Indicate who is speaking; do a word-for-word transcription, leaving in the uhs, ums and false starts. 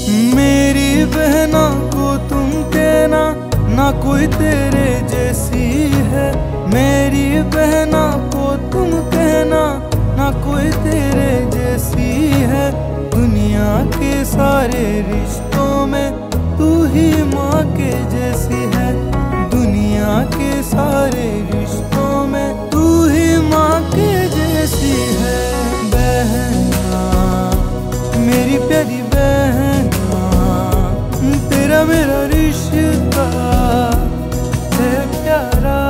Speaker 1: मेरी बहना को तुम कहना, ना कोई तेरे जैसी है। मेरी बहना को तुम कहना, ना कोई तेरे जैसी है। दुनिया के सारे रिश्तों में तू ही माँ के जैसी है। दुनिया के सारे रिश्तों में तू ही माँ के जैसी है। बहना मेरी प्यारी बहना, तेरा मेरा रिश्ता है प्यारा।